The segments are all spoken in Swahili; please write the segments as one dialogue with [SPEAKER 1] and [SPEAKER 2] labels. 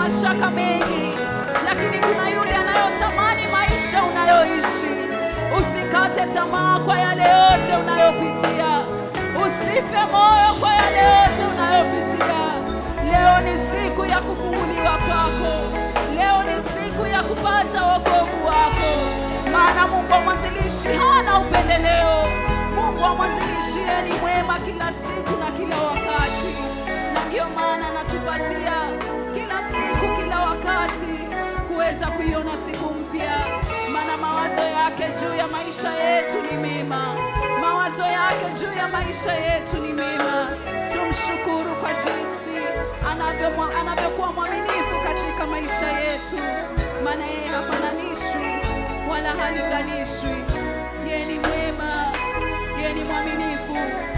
[SPEAKER 1] mashaka mengi, lakini kuna yule anayotamani maisha unayoishi. Usikate tamaa kwa yale yote unayopitia. Usife moyo kwa yale yote unayopitia. Leo ni siku ya kufunguliwa kwako. Leo ni siku ya kupata wokovu wako. Maana Mungu wa mwanzilishi hana upendeleo. Mungu wa mwanzilishi ni mwema kila siku na kila wakati. Na ndio maana anatupatia kila siku, kila wakati kuweza kuiona siku mpya. Maana mawazo yake juu ya maisha yetu ni mema. Mawazo yake juu ya maisha yetu ni mema. Tumshukuru kwa jinsi anavyokuwa mwaminifu katika maisha yetu. Maana yeye hafananishwi wala halinganishwi. Yeye ni mwema, yeye ni mwaminifu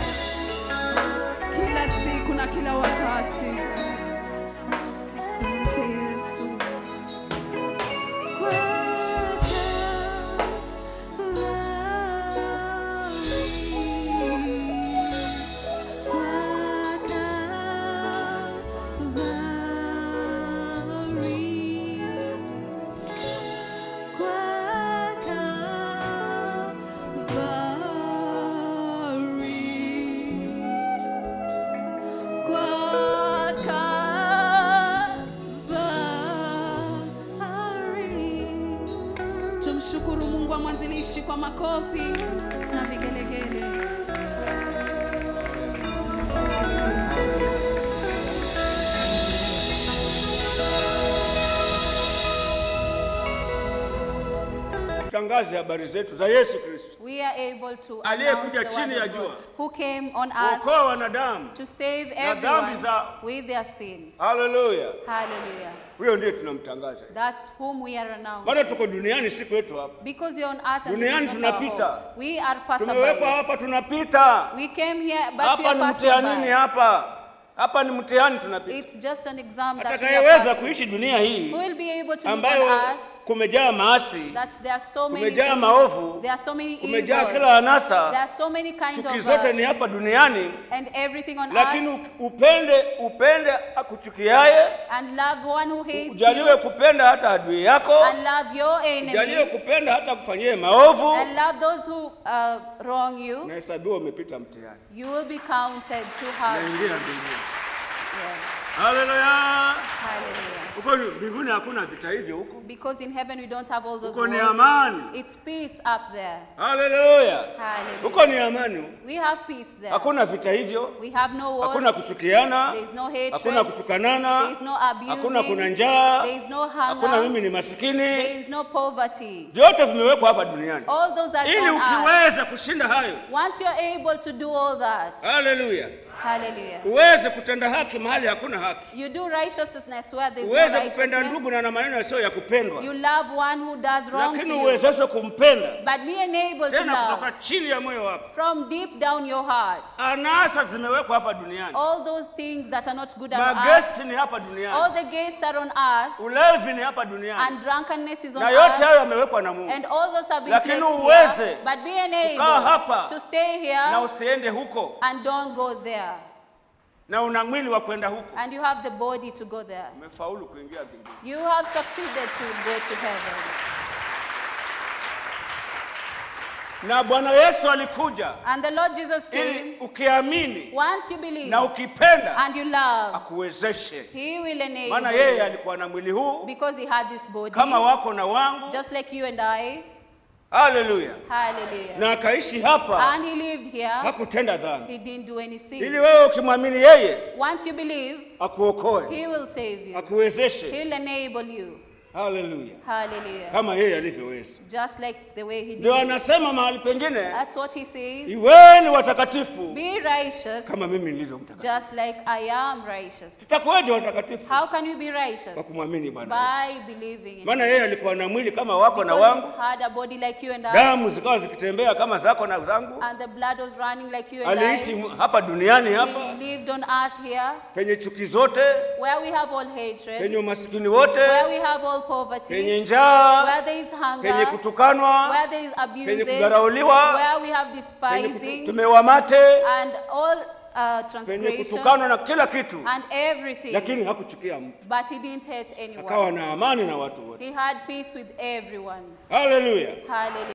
[SPEAKER 1] kila siku na kila wakati. Asante Yesu. Tumshukuru Mungu wa mwanzilishi kwa makofi na vigelegele.
[SPEAKER 2] Tangaze habari zetu za Yesu Kristo.
[SPEAKER 3] We are able to
[SPEAKER 2] Aliyekuja chini ya jua.
[SPEAKER 3] Who came on earth
[SPEAKER 2] kuokoa wanadamu
[SPEAKER 3] to save everyone with their sin.
[SPEAKER 2] Hallelujah.
[SPEAKER 3] Hallelujah.
[SPEAKER 2] Huyo ndiye tunamtangaza.
[SPEAKER 3] That's whom we are announcing.
[SPEAKER 2] Bado tuko duniani siku yetu hapa.
[SPEAKER 3] Because we are on earth and
[SPEAKER 2] duniani tunapita.
[SPEAKER 3] We are passing by.
[SPEAKER 2] Tumewekwa hapa tunapita.
[SPEAKER 3] We came here but we are passing by.
[SPEAKER 2] Hapa ni mtihani tunapita.
[SPEAKER 3] It's just an exam that we are
[SPEAKER 2] atakayeweza kuishi dunia hii
[SPEAKER 3] who will be able to live
[SPEAKER 2] ambayo
[SPEAKER 3] on earth
[SPEAKER 2] kumejaa maasi,
[SPEAKER 3] that there are so many
[SPEAKER 2] kumejaa maovu,
[SPEAKER 3] there are so many
[SPEAKER 2] kumejaa
[SPEAKER 3] evil,
[SPEAKER 2] kila anasa,
[SPEAKER 3] there are so many kinds
[SPEAKER 2] chuki
[SPEAKER 3] of
[SPEAKER 2] zote ni hapa duniani,
[SPEAKER 3] and everything on
[SPEAKER 2] lakini
[SPEAKER 3] earth,
[SPEAKER 2] upende akuchukiaye,
[SPEAKER 3] and love one who hates
[SPEAKER 2] ujaliwe
[SPEAKER 3] you,
[SPEAKER 2] kupenda hata adui yako,
[SPEAKER 3] and love your enemy,
[SPEAKER 2] ujaliwe kupenda hata kufanyie maovu,
[SPEAKER 3] and love those who wrong you.
[SPEAKER 2] na hesabiwa umepita mtihani.
[SPEAKER 3] You will be counted to have.
[SPEAKER 2] Hallelujah.
[SPEAKER 3] Hallelujah.
[SPEAKER 2] Uko mbinguni hakuna vita hivyo huko.
[SPEAKER 3] Because in heaven we don't have all those
[SPEAKER 2] wars. Uko ni amani.
[SPEAKER 3] It's peace up there.
[SPEAKER 2] Hallelujah.
[SPEAKER 3] Hallelujah.
[SPEAKER 2] Uko ni amani.
[SPEAKER 3] We have peace there.
[SPEAKER 2] Hakuna vita hivyo.
[SPEAKER 3] We have no wars.
[SPEAKER 2] Hakuna kuchukiana.
[SPEAKER 3] There is no hatred.
[SPEAKER 2] Hakuna kutukanana.
[SPEAKER 3] There is no abuse.
[SPEAKER 2] Hakuna kuna njaa.
[SPEAKER 3] There is no hunger.
[SPEAKER 2] Hakuna mimi ni maskini.
[SPEAKER 3] There is no poverty.
[SPEAKER 2] Vyote vimewekwa hapa duniani.
[SPEAKER 3] All those are
[SPEAKER 2] ili ukiweza kushinda hayo.
[SPEAKER 3] Once you're able to do all that.
[SPEAKER 2] Hallelujah.
[SPEAKER 3] Hallelujah.
[SPEAKER 2] Uweze kutenda haki mahali hakuna haki.
[SPEAKER 3] You do righteousness where there is no
[SPEAKER 2] righteousness.
[SPEAKER 3] righteousness.
[SPEAKER 2] Uweze kupenda ndugu na maneno yasiyo ya kupendwa.
[SPEAKER 3] You love one who does wrong to you.
[SPEAKER 2] Lakini uwezeshe kumpenda.
[SPEAKER 3] But be unable to
[SPEAKER 2] tena
[SPEAKER 3] love.
[SPEAKER 2] kutoka chini ya moyo wako.
[SPEAKER 3] From deep down your heart.
[SPEAKER 2] Anasa zimewekwa hapa duniani.
[SPEAKER 3] All those things that are not good on earth.
[SPEAKER 2] Magesti ni hapa duniani.
[SPEAKER 3] All the guests are on earth.
[SPEAKER 2] Ulevi ni hapa duniani.
[SPEAKER 3] And drunkenness is on
[SPEAKER 2] na
[SPEAKER 3] earth.
[SPEAKER 2] yote hayo yamewekwa na Mungu.
[SPEAKER 3] And all those have been
[SPEAKER 2] lakini
[SPEAKER 3] placed
[SPEAKER 2] uweze
[SPEAKER 3] here. But be unable to stay here.
[SPEAKER 2] Na usiende huko.
[SPEAKER 3] And don't go there.
[SPEAKER 2] Na una mwili wa kwenda huko.
[SPEAKER 3] And you have the body to go there.
[SPEAKER 2] Umefaulu kuingia mbinguni.
[SPEAKER 3] You have succeeded to go to heaven.
[SPEAKER 2] Na Bwana Yesu alikuja.
[SPEAKER 3] And the Lord Jesus came.
[SPEAKER 2] Ili ukiamini.
[SPEAKER 3] Once you believe.
[SPEAKER 2] Na ukipenda.
[SPEAKER 3] And you love.
[SPEAKER 2] Akuwezeshe.
[SPEAKER 3] He will enable.
[SPEAKER 2] Maana yeye alikuwa na mwili huu.
[SPEAKER 3] Because he had this body.
[SPEAKER 2] Kama wako na wangu.
[SPEAKER 3] Just like you and I.
[SPEAKER 2] Hallelujah.
[SPEAKER 3] Hallelujah.
[SPEAKER 2] Na akaishi hapa.
[SPEAKER 3] And he lived here.
[SPEAKER 2] Hakutenda dhambi.
[SPEAKER 3] He didn't do any sin.
[SPEAKER 2] Ili wewe ukimwamini yeye.
[SPEAKER 3] Once you believe.
[SPEAKER 2] Akuokoe.
[SPEAKER 3] He will save you.
[SPEAKER 2] Akuwezeshe.
[SPEAKER 3] He'll enable you.
[SPEAKER 2] Hallelujah.
[SPEAKER 3] Hallelujah.
[SPEAKER 2] Kama yeye alivyoweza.
[SPEAKER 3] Just like the way he did.
[SPEAKER 2] Ndio anasema mahali pengine.
[SPEAKER 3] That's what he says.
[SPEAKER 2] Iweni watakatifu.
[SPEAKER 3] Be righteous.
[SPEAKER 2] Kama mimi nilivyo mtakatifu.
[SPEAKER 3] Just like I am righteous.
[SPEAKER 2] Tutakuwaje watakatifu?
[SPEAKER 3] How can you be righteous?
[SPEAKER 2] Kwa kumwamini Bwana
[SPEAKER 3] Yesu. By believing in.
[SPEAKER 2] Maana yeye alikuwa na mwili kama wako na wangu.
[SPEAKER 3] He had a body like you and I.
[SPEAKER 2] Damu zikawa zikitembea kama zako na zangu.
[SPEAKER 3] And the blood was running like you and I.
[SPEAKER 2] Aliishi hapa duniani hapa.
[SPEAKER 3] He lived on earth here.
[SPEAKER 2] Penye chuki zote.
[SPEAKER 3] Where we have all hatred.
[SPEAKER 2] Penye umaskini wote.
[SPEAKER 3] Where we have all poverty.
[SPEAKER 2] Penye njaa.
[SPEAKER 3] Where there is hunger.
[SPEAKER 2] Penye kutukanwa.
[SPEAKER 3] Where there is abuse.
[SPEAKER 2] Penye kudharauliwa.
[SPEAKER 3] Where we have despising.
[SPEAKER 2] Tumewamate.
[SPEAKER 3] And all
[SPEAKER 2] penye
[SPEAKER 3] transgressions
[SPEAKER 2] kutukanwa na kila kitu,
[SPEAKER 3] and everything,
[SPEAKER 2] lakini hakuchukia mtu.
[SPEAKER 3] but he didn't hate
[SPEAKER 2] Akawa
[SPEAKER 3] anyone.
[SPEAKER 2] na amani na watu wote.
[SPEAKER 3] He had peace with everyone.
[SPEAKER 2] Hallelujah.
[SPEAKER 3] Hallelujah.